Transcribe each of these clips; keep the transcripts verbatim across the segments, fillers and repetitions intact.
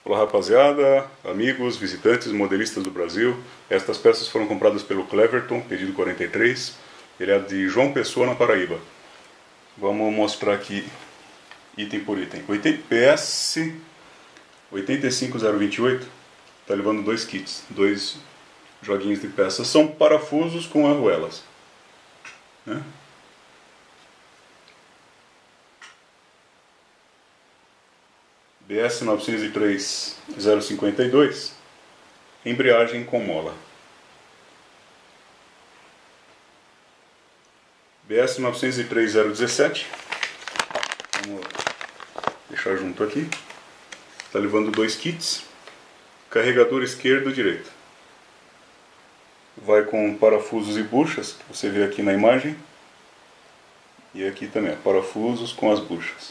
Olá rapaziada, amigos, visitantes, modelistas do Brasil. Estas peças foram compradas pelo Cleverton, pedido quarenta e três. Ele é de João Pessoa, na Paraíba. Vamos mostrar aqui item por item. P S oito cinco zero dois oito está levando dois kits, dois joguinhos de peças. São parafusos com arruelas, né? B S nove zero três zero cinco dois, embreagem com mola. B S nove zero três zero um sete, vamos deixar junto aqui, está levando dois kits, carregador esquerdo e direito. Vai com parafusos e buchas, que você vê aqui na imagem, e aqui também, parafusos com as buchas.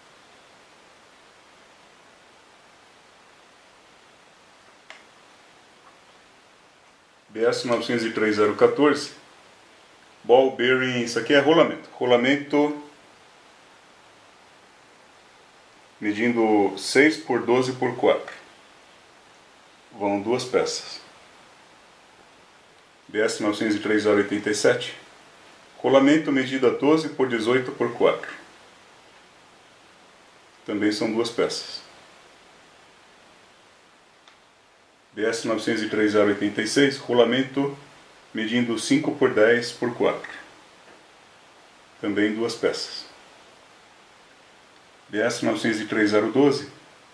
B S nove zero três zero um quatro, ball bearing, isso aqui é rolamento, rolamento medindo seis por doze por quatro, vão duas peças. B S nove zero três zero oito sete, rolamento medida doze por dezoito por quatro, também são duas peças. B S nove zero três zero oito seis, rolamento medindo cinco por dez por quatro, também duas peças. B S nove zero três zero um dois,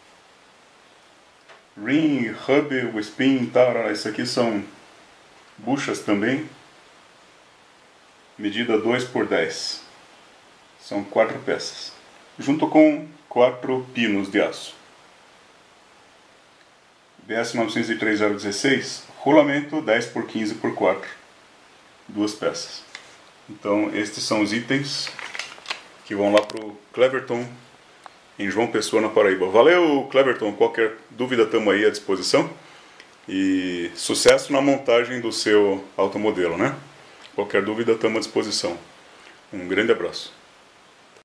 ring, hub, spin, tal, isso aqui são buchas também, medida dois por dez, são quatro peças, junto com quatro pinos de aço. B S nove zero três zero um seis, rolamento dez por quinze por quatro, duas peças. Então estes são os itens que vão lá para o Cleverton em João Pessoa, na Paraíba. Valeu, Cleverton, qualquer dúvida estamos aí à disposição, e sucesso na montagem do seu automodelo, né? Qualquer dúvida estamos à disposição. Um grande abraço.